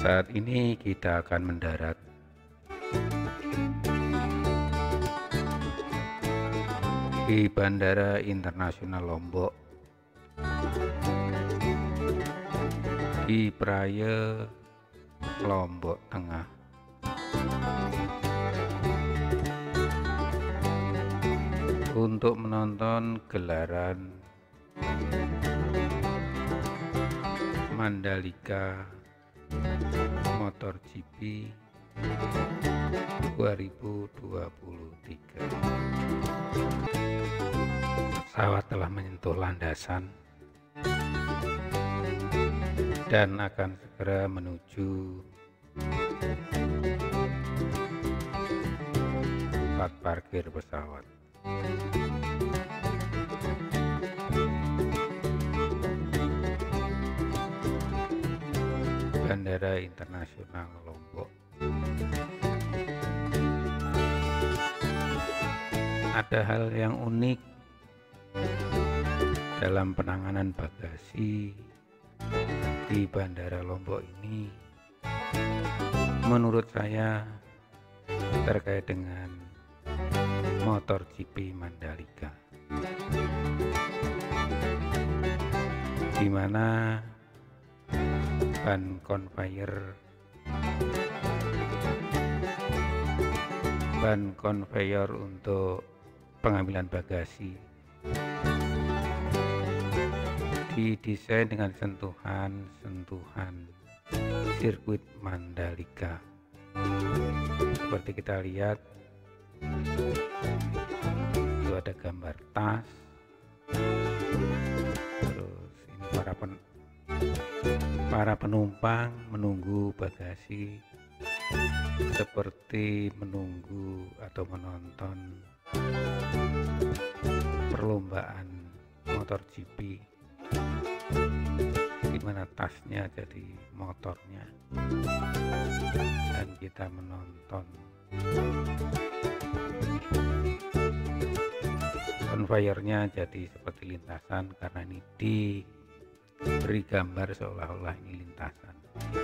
Saat ini kita akan mendarat di Bandara Internasional Lombok di Praia, Lombok Tengah. Untuk menonton gelaran Mandalika MotoGP 2023. Pesawat telah menyentuh landasan dan akan segera menuju tempat parkir pesawat. Bandara Internasional Lombok. Ada hal yang unik dalam penanganan bagasi di Bandara Lombok ini, menurut saya, terkait dengan MotoGP Mandalika, di mana ban conveyor untuk pengambilan bagasi didesain dengan sentuhan sirkuit Mandalika. Seperti kita lihat, itu ada gambar tas, terus ini para penumpang menunggu bagasi seperti menunggu atau menonton perlombaan MotoGP, di mana tasnya jadi motornya dan kita menonton conveyornya jadi seperti lintasan, karena ini diberi gambar seolah-olah ini lintasan.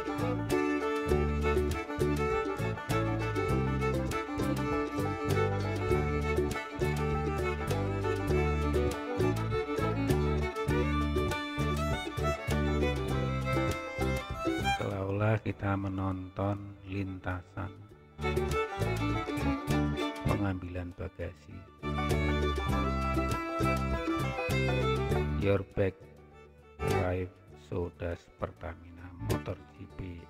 Seolah-olah kita menonton lintasan pengambilan bagasi. Your back drive so does Pertamina MotoGP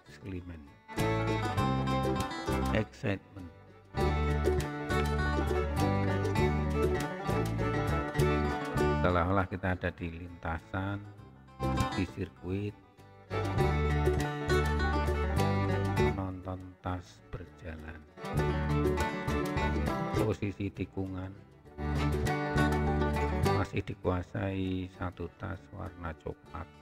excitement. Seolah-olah kita ada di lintasan, di sirkuit, menonton tas berjalan. Posisi tikungan masih dikuasai satu tas warna coklat.